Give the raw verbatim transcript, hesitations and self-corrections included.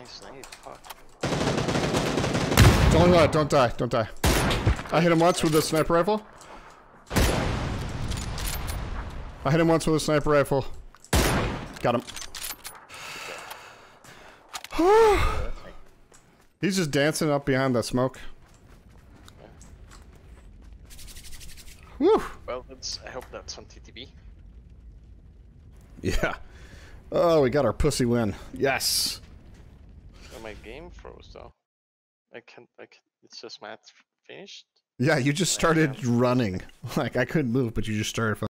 nice nade. Fuck. Don't die, don't die, don't die. I hit him once with a sniper rifle. I hit him once with a sniper rifle. Got him. He's just dancing up behind that smoke. Woo! Well, that's, I hope that's on T T B. Yeah. Oh, we got our pussy win. Yes. Oh, my game froze though. I can't. I can't. It's just match finished. Yeah, you just started running. Like I couldn't move, but you just started.